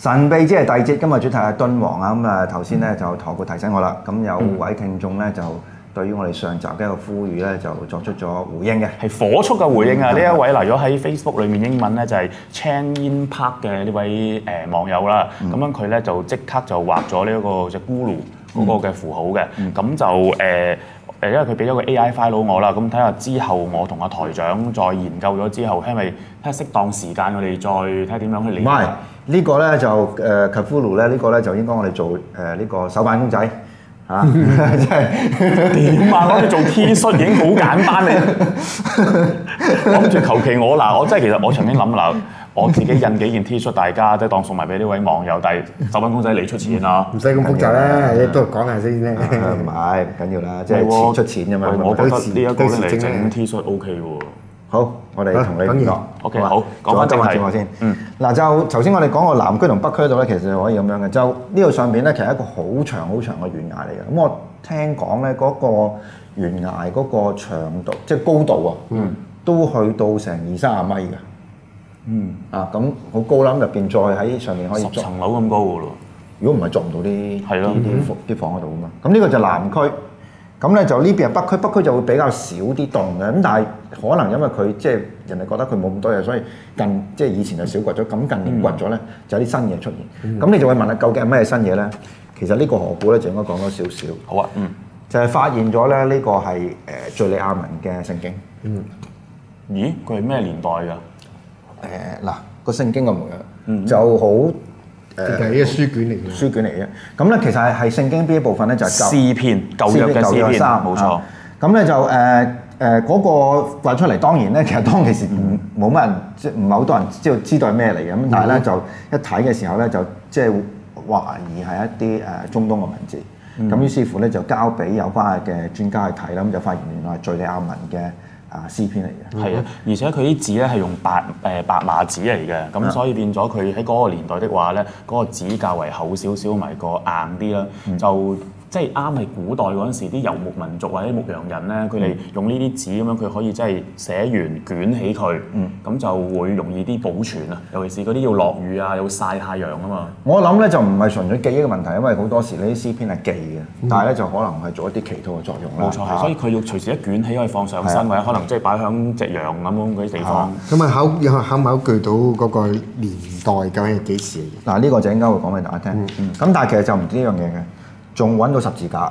神秘之夜第二節，今日主題係敦煌啊！咁啊頭先咧就陀哥提醒我啦，咁有位聽眾咧就對於我哋上集嘅一個呼籲咧就作出咗回應嘅， 係火速嘅回應啊！呢一位嚟咗喺 Facebook 裏面英文咧就係 Chan Yin Park 嘅呢位網友啦，咁樣佢咧就即刻就畫咗呢一個隻咕嚕嗰個嘅符號嘅，咁就因為佢俾咗個 AI file 我啦，咁睇下之後我同阿台長再研究咗之後，係咪睇下適當時間我哋再睇下點樣去理解。 唔係呢個咧就Cthulhu咧呢個咧就應該我哋做呢個手辦公仔嚇，即係點啊？我哋做 T 恤已經好簡單你諗住求其我嗱，我真係其實我曾經諗嗱。我自己印幾件 T 恤，大家即係當送埋俾呢位網友，但係手辦公仔你出錢啦， 唔使咁複雜啦，都講下先啫。 唔係唔緊要啦，即係錢出錢啫嘛。 我覺得呢一個咧嚟整 T 恤 OK 喎。 好，我哋同你講。 OK 好，講翻正題先。嗱就頭先我哋講過南區同北區度咧，其實可以咁樣嘅。就呢度上邊咧，其實係一個好長好長嘅懸崖嚟嘅。咁我聽講咧，嗰個懸崖嗰個長度，即係高度啊，都去到成20-30米嘅。咁好高啦，入邊再喺上面可以 10層樓咁高嘅咯。 如果唔係撞唔到啲房嗰度啊嘛。咁呢個就南區，咁咧就呢邊係北區，北區就會比較少啲洞嘅。咁但係可能因為佢即係人哋覺得佢冇咁多嘢，所以即係以前就少掘咗，咁近年掘咗咧就有啲新嘢出現。咁你就會問啦，究竟係咩新嘢咧？其實呢個河古咧就應該講多少少。 好啊， 就係發現咗咧呢個係敍利亞文嘅聖經。 咦？佢係咩年代㗎？ 嗱個聖經個模樣就好係一個書卷嚟嘅， 書卷嚟嘅。咁咧其實係聖經邊一部分咧就係詩篇舊約嘅詩篇，冇錯。 咁咧就嗰個畫出嚟，當然咧其實當其時冇乜人，即係唔係好多人知道係咩嚟嘅。咁但係咧就一睇嘅時候咧就即係懷疑係一啲中東嘅文字。咁於是乎咧就交俾有關嘅專家去睇啦，咁就發現原來係敍利亞文嘅詩篇嚟嘅。 係啊，而且佢啲字咧係用白麻紙嚟嘅，咁所以變咗佢喺嗰個年代的話咧，嗰個紙較為厚少少，埋個硬啲啦，就即係啱係古代嗰陣時啲遊牧民族或者牧羊人咧，佢哋用呢啲紙咁樣，佢可以真係寫完捲起佢，咁就會容易啲保存啊。尤其是嗰啲要落雨啊，要曬太陽啊嘛。 我諗咧就唔係純粹記憶嘅問題，因為好多時呢啲詩篇係記嘅，但係咧就可能係做一啲祈禱嘅作用啦。 冇錯，所以佢要隨時一捲起可以放上身，或者可能即係擺響隻羊咁樣嗰啲地方。 咁啊考唔考據到嗰個年代究竟係幾時？ 嗱呢個就應該會講俾大家聽。咁但係其實就唔止呢樣嘢嘅。仲揾到十字架，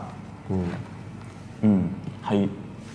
係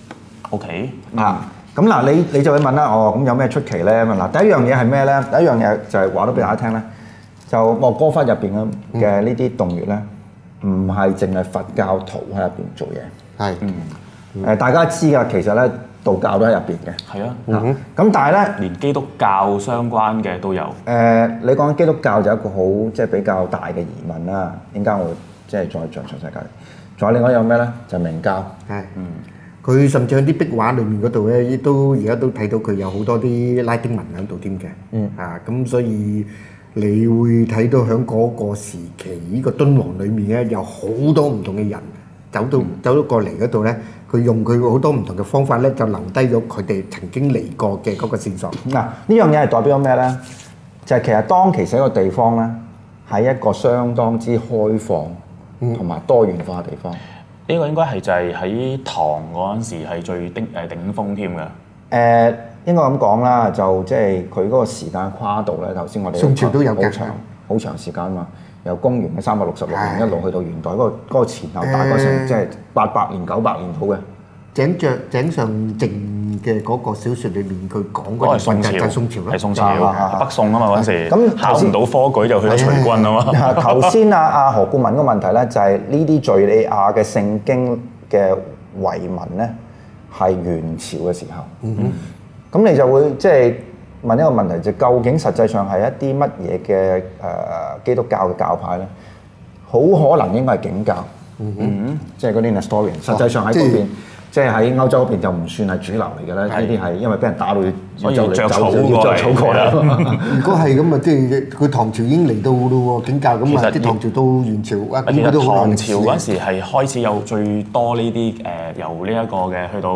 OK 咁嗱，你就會問啦，咁有咩出奇咧？嗱，第一樣嘢係咩咧？第一樣嘢就係話到俾大家聽咧，就莫哥窟入邊嘅呢啲洞穴咧，唔係淨係佛教徒喺入邊做嘢，係大家知㗎，其實咧道教都喺入邊嘅， 係啊， 咁但係咧， 連基督教相關嘅都有。 你講基督教就係一個好即係比較大嘅疑問啦，點解我會即係再詳細解？仲有另外有咩咧？就係明教。 佢甚至喺啲壁畫裏面嗰度咧，而家都睇到佢有好多啲拉丁文喺度添嘅。咁所以你會睇到喺嗰個時期，呢個敦煌裏面咧有好多唔同嘅人走到過嚟嗰度咧，佢用佢好多唔同嘅方法咧，就留低咗佢哋曾經嚟過嘅嗰個線索。 嗱，呢樣嘢係代表咩咧？就係其實當其時一個地方咧，係一個相當之開放同埋多元化嘅地方。 呢個應該係就係喺唐嗰陣時係最頂峰添嘅。 應該咁講啦，就即係佢嗰個時間跨度咧。頭先我哋宋朝都有嘅， 好長時間嘛。由公元嘅366年一路去到元代嗰個前後大概成即係800年900年到嘅。 井上靖嘅嗰個小説裏面，佢講嗰個宋朝， 係宋朝，北宋啊嘛嗰陣時。 咁考唔到科舉就去咗隨軍啊嘛。 頭先阿何顧問個問題咧，就係呢啲敍利亞嘅聖經嘅遺文咧，係元朝嘅時候。咁你就會即係問一個問題，就究竟實際上係一啲乜嘢嘅基督教嘅教派咧？好可能應該係景教，即係嗰啲 Nestorian。實際上喺嗰邊。即係喺歐洲嗰邊就唔算係主流嚟嘅咧，呢啲係因為俾人打到要着草過嚟。 如果係咁啊，即係佢唐朝已經嚟到咯喎，景教咁啊，啲唐朝到元朝啊， 其實唐朝嗰陣時係開始有最多呢啲由呢一個嘅去到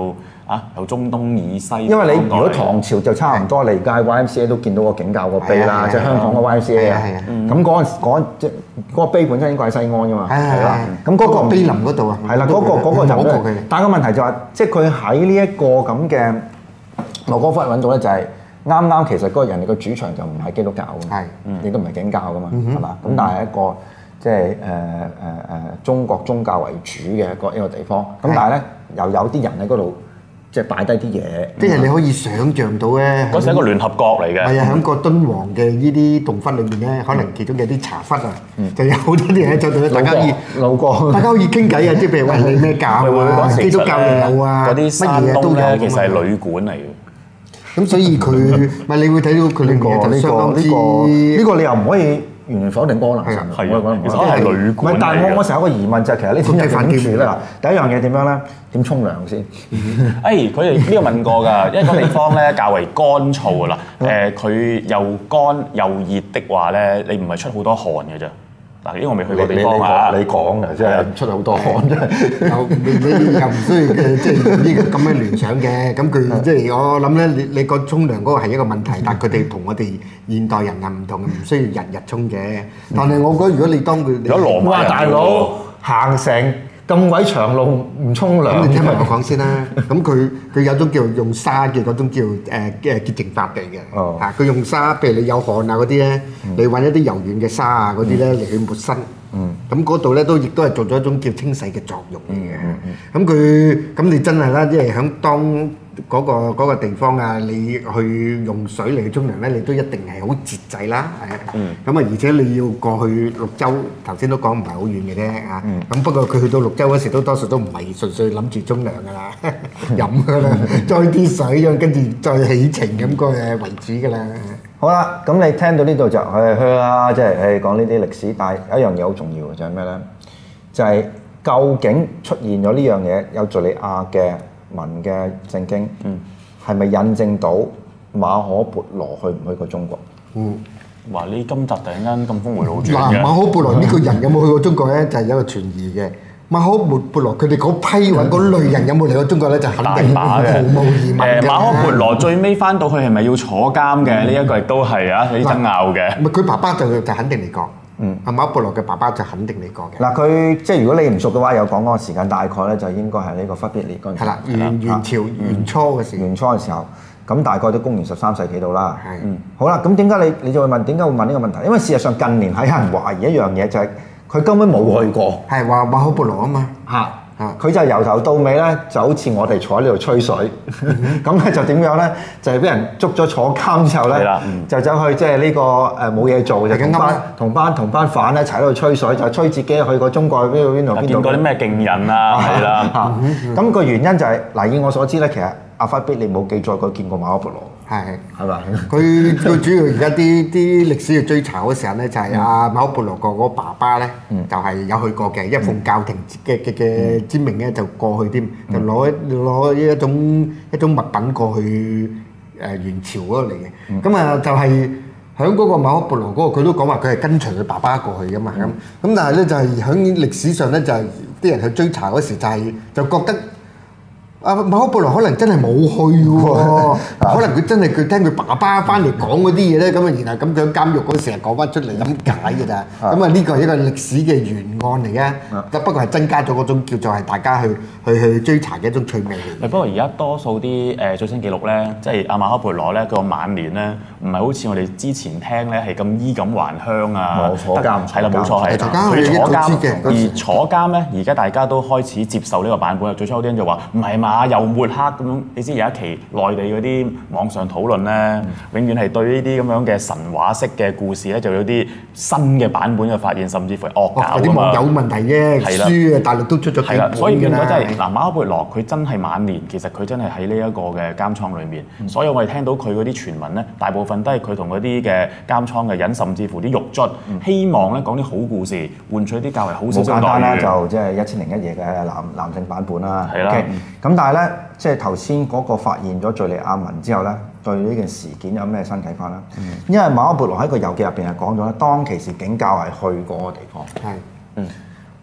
由中東以西。 因為你如果唐朝就差唔多，你而家喺 YMCA 都見到個景教個碑啦，即係香港個 YMCA 啊。咁即係嗰個碑本身應該喺西安㗎嘛。係啦。咁嗰個碑林嗰度啊。 係啦，嗰個就冇。但係個問題就係，即係佢喺呢一個咁嘅莫哥窟揾到咧，就係啱其實嗰個人哋個主場就唔係基督教㗎嘛，亦都唔係景教㗎嘛，係嘛？咁但係一個即係中國宗教為主嘅一個地方，咁但係咧又有啲人喺嗰度即係擺低啲嘢， 即係你可以想像到咧， 嗰時係一個聯合國嚟嘅。 係啊，喺個敦煌嘅呢啲洞窟裏面咧，可能其中有啲茶窟啊，就有好多啲人喺度咧，大家可以傾偈啊，即係譬如話你咩教啊，基督教又有啊， 嗰啲山東咧其實係旅館嚟嘅。 咁所以佢咪你會睇到佢呢個你又唔可以完全否定波蘭神， 係啊，其實係旅館嚟嘅。 但係我成日有個疑問就係其實呢啲點樣住咧？嗱，第一樣嘢點樣咧？點沖涼先？ 佢哋呢個問過㗎，因為個地方咧較為乾燥㗎啦。佢又乾又熱的話咧，你唔係出好多汗嘅啫。嗱，呢個我未去過地方啊！ 你講嘅，即係出好多汗，真係你又唔需要即係呢個咁嘅聯想嘅。咁佢即係我諗咧，你個沖涼嗰個係一個問題，但係佢哋同我哋現代人係唔同，唔需要日日沖嘅。但係我覺得如果你當佢有羅馬大佬行成咁鬼長路唔沖涼， 咁你聽埋我講先啦。咁佢有種叫用沙嘅嗰種叫潔淨法嚟嘅。佢用沙，譬如你有汗啊嗰啲咧，你揾一啲柔軟嘅沙啊嗰啲咧嚟去抹身。咁嗰度咧亦都係做咗一種叫清洗嘅作用嚟嘅。咁你真係啦，即係響當嗰個地方啊，你去用水嚟去沖涼咧，你都一定係好節制啦。咁啊，而且你要過去綠洲，頭先都講唔係好遠嘅啫嚇。咁不過佢去到綠洲嗰時，多數都唔係純粹諗住沖涼㗎啦，飲㗎啦，載啲水咁，跟住再起程咁個為主㗎啦。 好啦，咁你聽到呢度就啦，即係講呢啲歷史，但係有一樣嘢好重要嘅就係咩咧？就係究竟出現咗呢樣嘢有敍利亞嘅文嘅聖經，係咪印證到馬可·孛羅去唔去過中國？ 哇！你今集突然間咁峰迴路轉嘅。 嗱，馬可·孛羅呢個人有冇去過中國咧？就係有個傳疑嘅。馬可·孛羅佢哋嗰批或嗰類人有冇嚟過中國咧？就肯定毫無疑問嘅。 馬可·孛羅最尾翻到去係咪要坐監嘅？呢一個亦都係有啲爭拗嘅。 佢爸爸就肯定嚟過。馬可·孛羅嘅爸爸就肯定嚟過嘅。 嗱，佢即係如果你唔熟嘅話，有講嗰個時間大概咧，就應該係呢個忽必烈嗰陣時。 係啦，元朝元初嘅時候。 元初嘅時候，咁大概都公元13世紀到啦。好啦，咁點解你就會問點解會問呢個問題？因為事實上近年係有人懷疑一樣嘢，就係佢根本冇去過。係話馬可·孛羅啊嘛。 佢就由頭到尾咧，就好似我哋坐喺呢度吹水，咁咧就點樣咧？就係俾人捉咗坐監之後咧，就走去即係呢個冇嘢做，就同班犯咧一齊喺度吹水，就吹自己去過中國邊度。 見過啲咩勁人啊？係啦。 咁個原因就係嗱，以我所知咧，其實阿忽必烈冇記載佢見過馬可·孛羅。係嘛？ 佢主要而家啲歷史嘅追查嗰時候咧，就係阿馬可·孛羅個爸爸咧，就係有去過嘅，一奉教廷嘅之命咧，就過去添，就攞一種物品過去元朝嗰度嚟嘅。咁啊，就係喺嗰個馬可·孛羅嗰個，佢都講話佢係跟隨佢爸爸過去噶嘛。咁但係咧就係喺歷史上咧，就係啲人去追查嗰時就覺得。馬可·孛羅可能真係冇去喎，可能佢真係佢聽佢爸爸翻嚟講嗰啲嘢咧，咁啊然後咁佢喺監獄嗰時講翻出嚟咁解嘅咋，咁啊呢個係一個歷史嘅懸案嚟嘅，不過係增加咗嗰種叫做係大家去追查嘅一種趣味嚟。 不過而家多數啲最新記錄咧，即係阿馬可·孛羅咧個晚年咧，唔係好似我哋之前聽咧係咁衣錦還鄉啊， 坐監係啦，冇錯係。佢坐監，而坐監咧，而家大家都開始接受呢個版本。最初有啲人就話唔係嘛。又抹黑咁樣，你知有一期內地嗰啲網上討論咧，永遠係對呢啲咁樣嘅神話式嘅故事咧，就有啲新嘅版本嘅發現，甚至乎係惡搞啊嘛。 啲網友問題啫，書啊大陸都出咗幾本㗎啦。 所以變咗真係嗱，馬可·孛羅佢真係晚年，其實佢真係喺呢一個嘅監倉裏面。所以我哋聽到佢嗰啲傳聞咧，大部分都係佢同嗰啲嘅監倉嘅人，甚至乎啲獄卒，希望咧講啲好故事，換取啲較為好少少待遇。 簡單啦，就即係《1001夜》嘅男性版本啦。係啦。咁但係咧。即係頭先嗰個發現咗敍利亞文之後咧，對呢件事件有咩新睇法咧？因為馬可·孛羅喺個遊記入邊係講咗咧，當其時景教係去過個地方。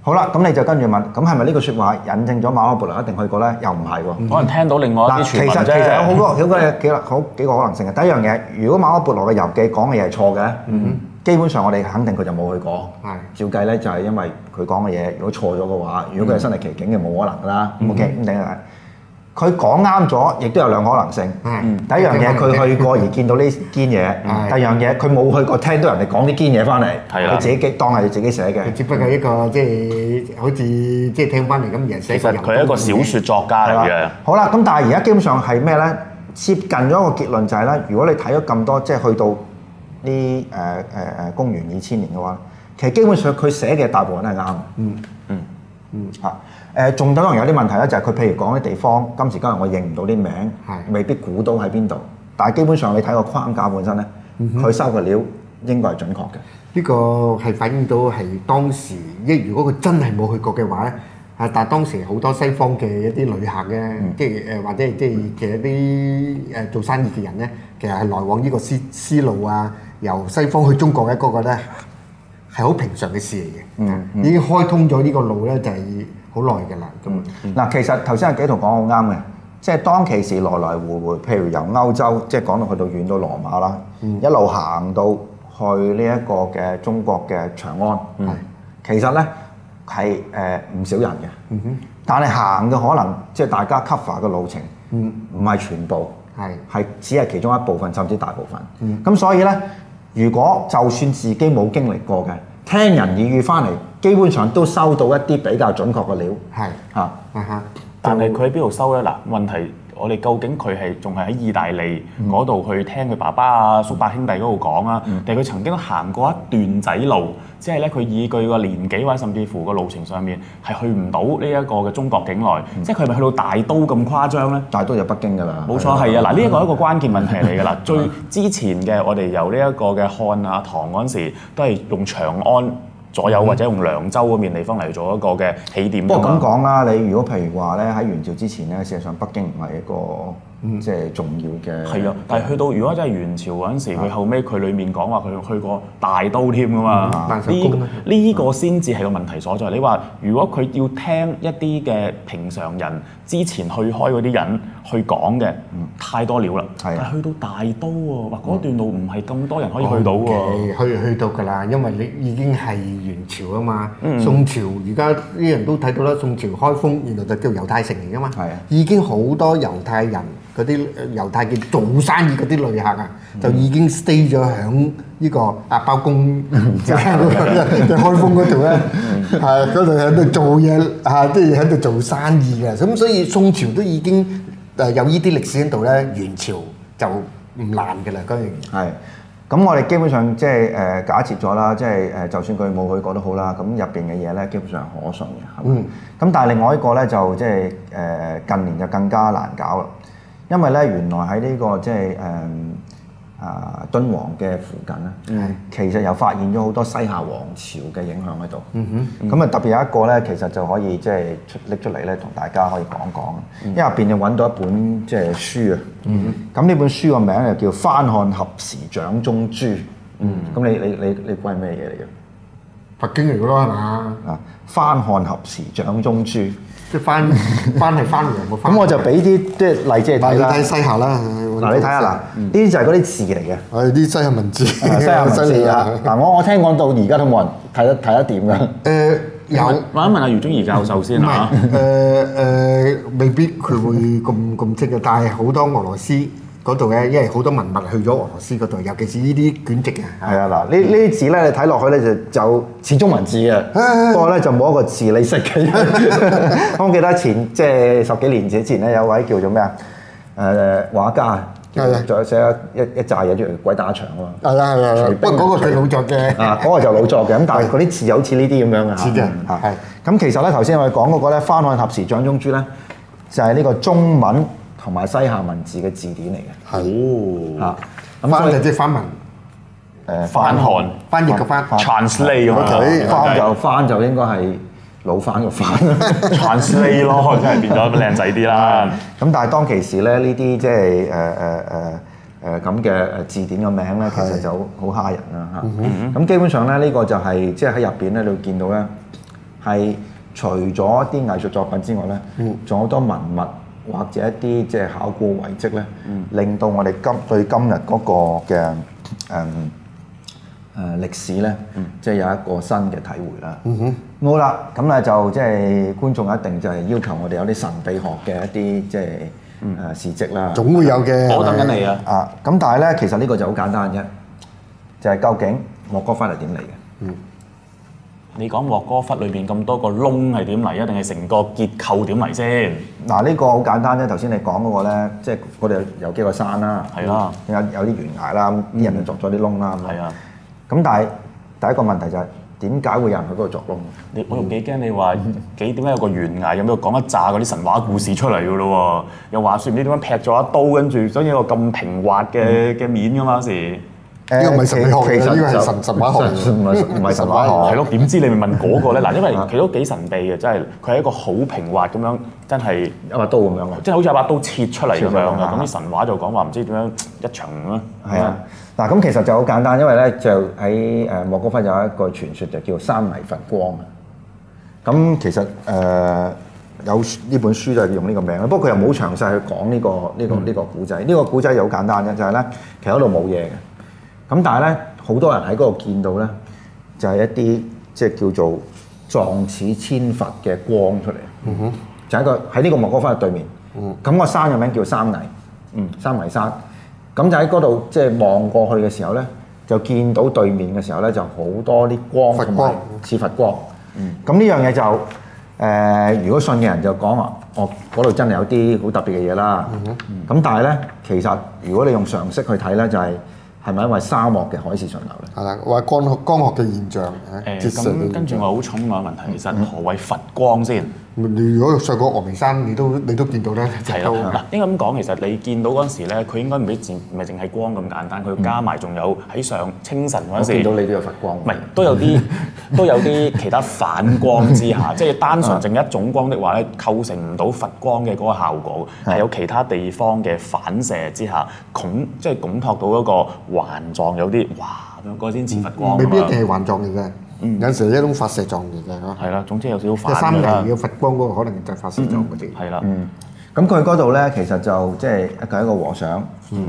好啦，咁你就跟住問，咁係咪呢句説話引證咗馬可·波羅一定去過咧？又唔係喎。 可能聽到另外一啲傳聞啫。 其實有好幾個可能性嘅。第一樣嘢，如果馬可·波羅嘅遊記講嘅嘢係錯嘅，基本上我哋肯定佢就冇去過。照計咧就係因為佢講嘅嘢，如果錯咗嘅話，如果佢係身歷其境嘅，冇可能㗎啦。OK，咁定係。佢講啱咗，亦都有兩個可能性。第一樣嘢，佢去過而見到呢堅嘢；第二樣嘢，佢冇去過，聽到人哋講啲堅嘢翻嚟，佢自己當係自己寫嘅。 只不過一個即係好似即係聽翻嚟咁而寫。 其實佢係一個小説作家嚟嘅。 好啦，咁但係而家基本上係咩咧？接近咗一個結論就係咧，如果你睇咗咁多，即係去到呢公元2000年嘅話，其實基本上佢寫嘅大部分都係啱。仲可能有啲問題咧，就係佢譬如講啲地方，今時今日我認唔到啲名，未必估到喺邊度。但係基本上你睇個框架本身咧，佢收嘅料應該係準確嘅。 呢個係反映到係當時如果佢真係冇去過嘅話咧，但係當時好多西方嘅一啲旅客咧，即係或者即係其實啲做生意嘅人咧，其實係來往呢個絲路啊，由西方去中國嘅嗰個咧係好平常嘅事嚟嘅。已經開通咗呢個路咧，就係好耐㗎啦。 嗱，其實頭先阿紀陶講好啱嘅，即係當其時來來回回，譬如由歐洲，即係講到去到遠到羅馬啦，一路行到去呢一個嘅中國嘅長安，其實咧係唔少人嘅，但係行嘅可能即係大家 cover 嘅路程，唔係全部，係只係其中一部分，甚至大部分。咁所以咧，如果就算自己冇經歷過嘅，聽人耳語翻嚟，基本上都收到一啲比較準確嘅料。 但係佢喺邊度收咧？嗱，問題我哋究竟佢係仲係喺意大利嗰度去聽佢爸爸啊、叔伯兄弟嗰度講啊，定係佢曾經行過一段仔路？即係咧，佢以佢個年紀或者甚至乎個路程上面係去唔到呢一個嘅中國境內，即係佢係咪去到大都咁誇張咧？ 大都就北京㗎啦。冇錯，係啊！嗱，呢一個係一個關鍵問題嚟㗎啦。最之前嘅我哋由呢一個嘅漢啊、唐嗰陣時，都係用長安左右或者用涼州嗰邊地方嚟做一個嘅起點。 不過咁講啦，你如果譬如話咧喺元朝之前咧，事實上北京唔係一個即係重要嘅。係啊， 但係去到如果真係元朝嗰陣時，佢後尾佢裡面講話佢去過大都添㗎嘛。呢個先至係個問題所在。你話如果佢要聽一啲嘅平常人之前去開嗰啲人去講嘅，太多料啦。但係去到大都喎，哇！嗰段路唔係咁多人可以去到喎。 去到㗎啦，因為你已經係元朝啊嘛。宋朝而家啲人都睇到啦，宋朝開封原來就叫猶太城嚟㗎嘛。已經好多猶太人嗰啲猶太嘅做生意嗰啲旅客啊，就已經 stay 咗響呢個包公嘅開封嗰度咧，嗰度喺度做嘢即係喺度做生意嘅。咁所以宋朝都已經有呢啲歷史喺度咧，元朝就唔難嘅啦嗰樣嘢。 係。咁我哋基本上即係假設咗啦，即係就算佢冇去過都好啦，咁入邊嘅嘢咧基本上係可信嘅，係咪？咁但係另外一個咧就即係近年就更加難搞啦，因為咧原來喺呢個即係敦煌嘅附近咧，其實又發現咗好多西夏王朝嘅影響喺度。咁啊特別有一個咧，其實就可以即係拎出嚟咧，同大家可以講講。因為入邊就揾到一本即係書啊。咁呢本書個名就叫《翻看合時掌中珠》。咁你估係咩嘢嚟嘅？ 佛經嚟嘅咯，係嘛？ 翻看合時掌中珠。 即係翻係翻羊個翻。 咁我就俾啲即係例子嚟睇啦。 你睇西夏啦。 嗱，你睇下嗱，呢啲就係嗰啲字嚟嘅。 係啲西夏文字。 西夏文字啊！嗱，我聽講到而家都冇人睇得掂㗎。 有。 問一問阿余宗儀教授先嚇。 未必佢會咁清嘅，但係好多俄羅斯嗰度咧，因為好多文物去咗俄羅斯嗰度，尤其是呢啲卷籍啊。係啊， 嗱，呢啲字咧，你睇落去咧就似中文字嘅，不過咧就冇一個字你識嘅。我記得即係10幾年前咧，有位叫做咩啊？畫家，仲寫一紮嘢出嚟鬼打牆喎。 係啦，不過嗰個佢老作嘅。 嗰個就老作嘅，咁但係嗰啲字又好似呢啲咁樣嘅。 似嘅，係。 咁其實咧，頭先我哋講嗰個咧，翻看合時掌中珠咧，就係呢個中文同埋西夏文字嘅字典嚟嘅。 係。 翻就即係翻文。 翻看。 翻譯嘅翻。 translate 咁翻就應該係老翻個翻。 translate 咯，真係變咗靚仔啲啦。 咁但係當其時咧，呢啲即係咁嘅字典嘅名咧，其實就好蝦人啦嚇。咁基本上咧，呢個就係即係喺入邊咧，你會見到咧， 係除咗啲藝術作品之外咧，仲有好多文物或者一啲即係考古遺跡咧，令到我哋對今日嗰個嘅歷史咧，即係有一個新嘅體會啦。好啦，咁咧就即係觀眾一定就係要求我哋有啲神秘學嘅一啲即係事蹟啦。 總會有嘅。 我等緊你啊！ 咁但係咧，其實呢個就好簡單啫，就係究竟莫哥窟係點嚟嘅？ 你講莫哥窟裏邊咁多個窿係點嚟啊？定係成個結構點嚟先？ 嗱，呢個好簡單啫。頭先你講嗰個咧，即係我哋有幾個山啦， 係啦， 有啲懸崖啦，啲人就作咗啲窿啦。 係啊。 咁但係第一個問題就係點解會有人去嗰度作窿？ 我仲幾驚你話點解有個懸崖咁樣講一紮嗰啲神話故事出嚟㗎咯喎？又話説唔知點樣劈咗一刀，跟住所以有個咁平滑嘅面㗎嘛嗰時。 呢個唔係神秘學嘅，呢個係神話學， 唔係神話學。 係咯，點知你咪問嗰個咧？嗱，因為佢都幾神秘嘅，真係佢係一個好平滑咁樣，真係一把刀咁樣嘅， 即係好似一把刀切出嚟咁樣嘅。咁啲神話就講話唔知點樣一層啦。 係啊，嗱咁其實就好簡單，因為咧就喺莫哥窟有一個傳說就叫三泥佛光啊。咁其實有呢本書就係用呢個名啦，不過佢又冇詳細去講呢個古仔。呢個古仔又好簡單嘅，就係咧其實嗰度冇嘢嘅。咁但係咧，好多人喺嗰度見到咧，就係一啲即係叫做狀似千佛嘅光出嚟。就喺呢個莫哥窟嘅對面。咁個山嘅名叫三泥。三泥山。咁就喺嗰度即係望過去嘅時候咧，就見到對面嘅時候咧，就好多啲光同埋似佛光。咁呢樣嘢就如果信嘅人就講話，嗰度真係有啲好特別嘅嘢啦。咁但係咧，其實如果你用常識去睇咧，就係咪因為沙漠嘅海市蜃樓咧？係啦， 話光學嘅現象。 咁跟住我好重嘅問題，其實何謂佛光先？ 你如果上過峨眉山，你都見到咧。 係啦，嗱，應該咁講，其實你見到嗰陣時咧，佢應該唔係淨係光咁簡單，佢加埋仲有喺上清晨嗰陣時。 見到你都有佛光。 唔係，都有啲其他反光之下，即係單純淨一種光的話咧，構成唔到佛光嘅嗰個效果，係有其他地方嘅反射之下，即係拱托到一個環狀，有啲哇咁樣嗰先似佛光。 未必一定係環狀嚟嘅。有陣時係一種發射狀嚟嘅嚇。 係啦，總之有少少反。 三泥嘅佛光嗰個可能就係發射狀嗰啲。 係啦。 咁佢嗰度咧，其實就即係一個和尚。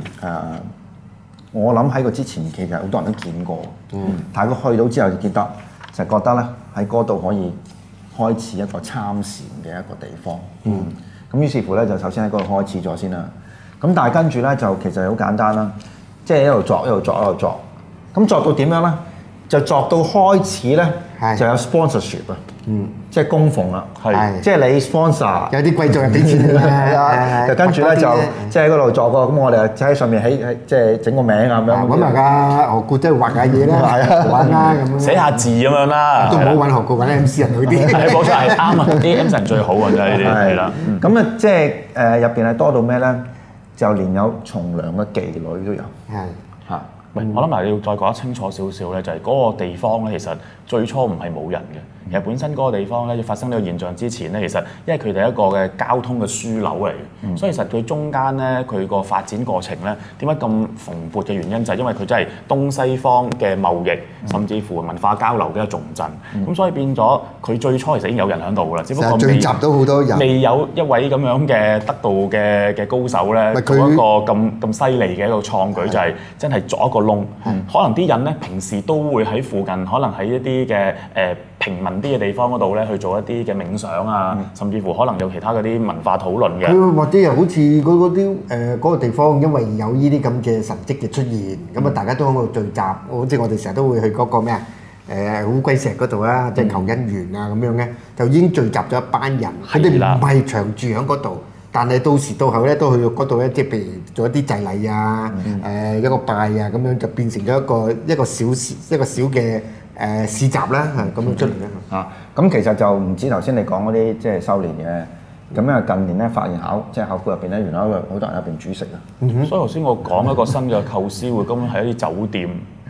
我諗喺佢之前其實好多人都見過。但係佢去到之後就覺得咧喺嗰度可以開始一個參禪嘅一個地方。咁於是乎咧就首先喺嗰度開始咗先啦。咁但係跟住咧就其實好簡單啦，即係一路作。咁作到點樣咧？就作到開始咧，就有 sponsorship 啊，即係供奉啦，即係你 sponsor， 有啲貴族係俾錢嘅， 就跟住咧就即係喺嗰度作個，咁我哋就喺上面起即係整個名啊咁樣。 揾埋架何故即係畫下嘢啦，玩啦咁樣， 寫下字咁樣啦， 都唔好揾何故，揾 MC 人好啲。 係冇錯，係啱啊！啲 MC 人最好啊，真係呢啲係啦。 咁啊，即係入邊係多到咩咧？就連有從良嘅妓女都有。係嚇。 我諗埋你要再講得清楚少少咧，就係嗰個地方咧，其實最初唔係冇人嘅。其實本身嗰個地方咧，要發生呢個現象之前咧，其實因為佢哋係一個嘅交通嘅樞紐嚟嘅，所以其實佢中間咧，佢個發展過程咧，點解咁蓬勃嘅原因就係因為佢真係東西方嘅貿易，甚至乎文化交流嘅一個重鎮。咁所以變咗佢最初其實已經有人喺度㗎啦，只不過聚集到好多人， 未有一位咁樣嘅得道嘅高手咧，做一個咁犀利嘅一個創舉，就係真係作一個窿。可能啲人咧平時都會喺附近，可能喺一啲嘅平民啲嘅地方嗰度咧去做一啲嘅冥想啊，甚至乎可能有其他嗰啲文化討論嘅。 佢或者又好似嗰個地方，因為有呢啲咁嘅神跡嘅出現，咁啊大家都喺度聚集，好似我哋成日都會去嗰個咩啊烏龜石嗰度啦，即係求姻緣啊咁樣嘅，就已經聚集咗一班人。佢哋唔係長住喺嗰度，但係到時到後咧都去到嗰度咧，即係譬如做一啲祭禮啊，一個拜啊咁樣，就變成咗一個小嘅市集啦，係咁樣出嚟咧。 咁其實就唔止頭先你講嗰啲即係修練嘅，咁啊近年咧發現考古入邊咧，原來好多人入邊煮食啊。 所以頭先我講一個新嘅構思會根本係一啲酒店。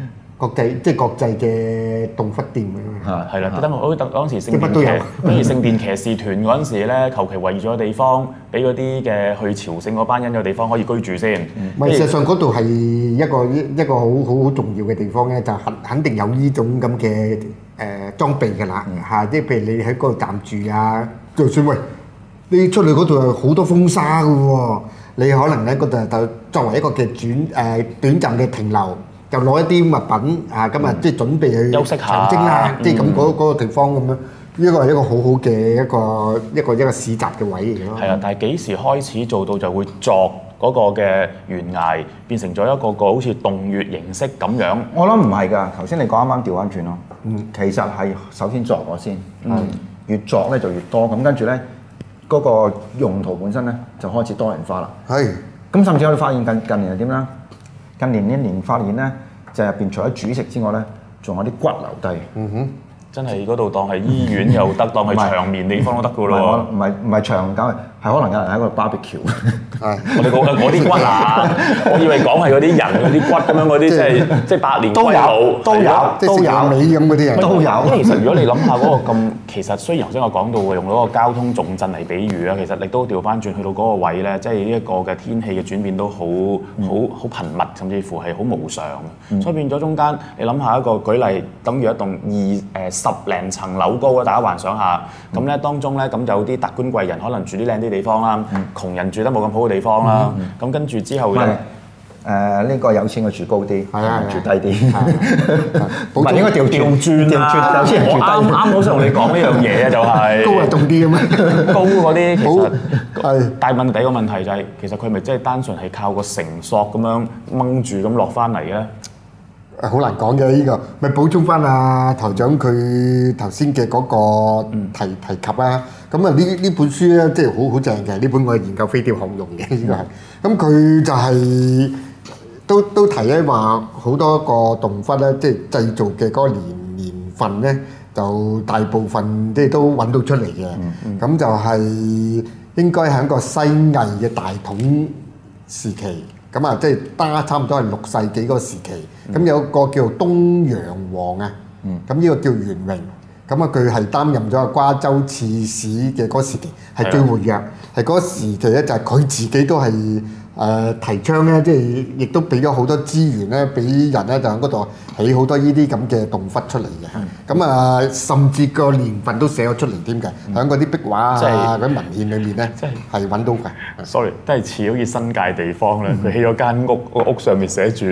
國際嘅洞窟店啊， 係啦，好似當時聖乜都有聖殿騎士團嗰陣時咧，求其圍咗個地方，俾嗰啲嘅去朝聖嗰班人有地方可以居住先。 事實上嗰度係一個好重要嘅地方咧，就肯定有呢種咁嘅裝備㗎啦嚇，即係譬如你喺嗰度暫住啊，就算喂你出去嗰度有好多風沙㗎喎，你可能喺嗰度就作為一個嘅短暫嘅停留。就攞一啲物品啊，咁啊即係準備去休息下長征啦，即係咁嗰個地方咁樣，呢個係一個好好嘅一個市集嘅位嚟嘅咯。 係啊，但係幾時開始做到就會鑿嗰個嘅懸崖，變成咗一個好似洞穴形式咁樣？ 我諗唔係㗎，頭先你講啱啱調翻轉咯。其實係首先鑿咗先，越鑿咧就越多，咁跟住咧嗰個用途本身咧就開始多元化啦。 係， 咁甚至我哋發現近年係點啦？近年一年發現咧，就入邊除咗主食之外咧，仲有啲骨留低。 真係嗰度當係醫院又得，當係長眠地方都得㗎咯。 唔係長久，係可能有人喺嗰度 barbecue。 我哋講緊嗰啲骨啊，我以為講係嗰啲人嗰啲骨咁樣嗰啲，即係百年歸老都有即係食下尾咁嗰啲人都有。 因為其實如果你諗下嗰個咁，其實雖然頭先我講到用嗰個交通重鎮嚟比喻啊，其實你都調翻轉去到嗰個位咧，即係呢一個嘅天氣嘅轉變都好頻密，甚至乎係好無常嘅。所以變咗中間，你諗下一個舉例，等於一棟10零層樓高啊！大家幻想下，咁咧當中咧咁有啲達官貴人可能住啲靚啲地方啦，窮人住得冇咁好嘅地方啦。咁跟住之後咧， 呢個有錢嘅住高啲，住低啲。 唔係應該調轉啊！有錢人住低。 啱好想同你講呢樣嘢啊，就係高係重啲咁樣。 高嗰啲其實係。 但係第一個問題就係，其實佢咪真係單純係靠個繩索咁樣掹住咁落翻嚟嘅？ 好難講嘅呢個，咪補充翻啊台長佢頭先嘅嗰個提及啊，咁啊呢本書咧即係好正嘅，呢本我係研究飛碟學用嘅呢個係，咁佢就係都提咧話好多個洞窟咧，即係製造嘅嗰個年份咧，就大部分即係都揾到出嚟嘅，咁就係應該喺個西魏嘅大統時期。咁啊，即係差唔多係6世紀嗰個時期，咁有個叫東陽王啊，咁呢個叫元榮，咁啊佢係擔任咗瓜州刺史嘅嗰個時期，係最活躍，係嗰個時期咧就係佢自己都係提倡咧，即係亦都俾咗好多資源咧，俾人咧就喺嗰度起好多呢啲咁嘅洞窟出嚟嘅，咁啊甚至個年份都寫咗出嚟添嘅，喺嗰啲壁畫啊、嗰啲文獻裏面咧係揾到嘅。 sorry， 都係似好似新界地方咧，佢起咗間屋，個屋上面寫住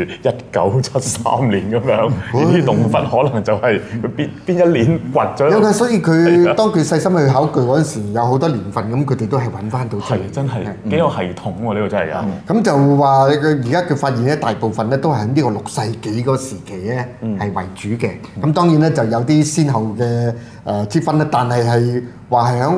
1973年咁樣，呢啲洞窟可能就係佢邊一年掘咗。 有嘅，所以佢當佢細心去考據嗰陣時，有好多年份咁，佢哋都係揾翻到出嚟。 係真係幾有系統喎！呢個真係啊！ 咁就話而家佢發現咧，大部分咧都係喺呢個6世紀嗰個時期咧係為主嘅。咁當然咧就有啲先後嘅之分咧，但係話係響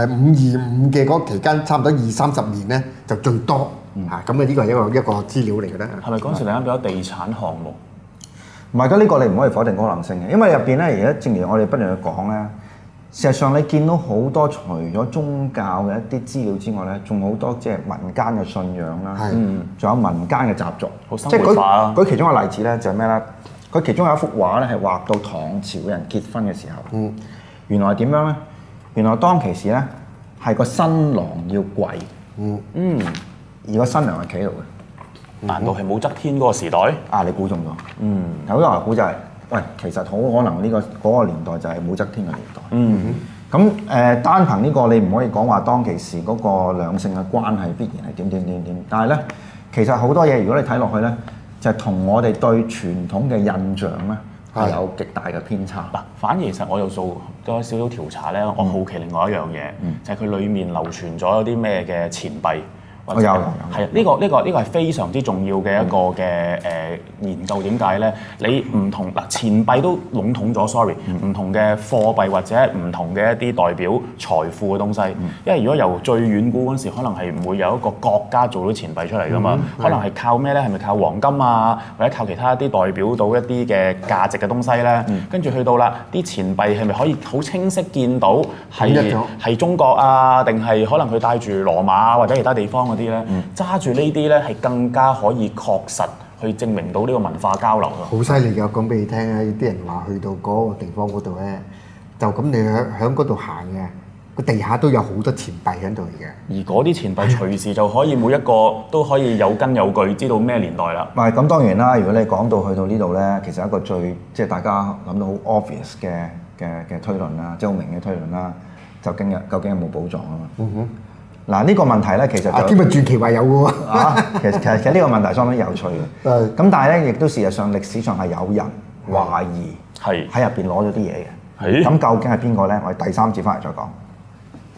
525嘅嗰期間，差唔多20-30年咧就最多嚇。咁啊呢個係一個資料嚟嘅咧。 係咪嗰陣時突然間變咗地產項目？ 唔係㗎，呢個你唔可以否定可能性嘅，因為入邊咧而家正如我哋不斷去講咧。事實上，你見到好多除咗宗教嘅一啲資料之外咧，仲好多即係民間嘅信仰啦，仲有民間嘅習俗， 好生活化啊！ 舉其中一個例子咧，就係咩咧？佢其中有一幅畫咧，係畫到唐朝嘅人結婚嘅時候，原來係點樣咧？原來當其時咧係個新郎要跪，而個新娘係企度嘅。 難道係武則天嗰個時代？ 啊，你估中咗？有好多人估就係。喂，其實好可能呢嗰個年代就係武則天嘅年代。咁單憑呢個你唔可以講話當其時嗰個兩性嘅關係必然係點。但係咧，其實好多嘢如果你睇落去咧，就係同我哋對傳統嘅印象咧係有極大嘅偏差。 嗱，反而其實我又做多少少調查咧，我好奇另外一樣嘢，就係佢裡面流傳咗啲咩嘅錢幣。 有係呢個係非常之重要嘅一個嘅研究。點解咧？你唔同嗱錢幣都籠統咗 ，sorry，唔同嘅貨幣或者唔同嘅一啲代表財富嘅東西。因為如果由最遠古嗰陣時，可能係唔會有一個國家做到錢幣出嚟噶嘛，可能係靠咩咧？係咪靠黃金啊，或者靠其他一啲代表到一啲嘅價值嘅東西咧？跟住去到啦，啲錢幣係咪可以好清晰見到係中國啊，定係可能佢帶住羅馬或者其他地方嗰啲咧？揸住呢啲咧係更加可以確實去證明到呢個文化交流咯。 好犀利㗎！講俾你聽啊！有啲人話去到嗰個地方嗰度咧，就咁你喺嗰度行嘅，個地下都有好多錢幣喺度嘅。 而嗰啲錢幣隨時就可以每一個都可以有根有據，知道咩年代啦。 唔係咁當然啦，如果你講到去到呢度咧，其實一個最即係大家諗到好 obvious 嘅推論啦，即係好明嘅推論啦，究竟有冇寶藏啊嘛？嗱呢個問題咧，其實就兼傳奇話有嘅喎。 其實呢個問題相當有趣嘅。咁但係咧，亦都事實上歷史上係有人懷疑喺入邊攞咗啲嘢嘅。咁究竟係邊個咧？我哋第3節翻嚟再講。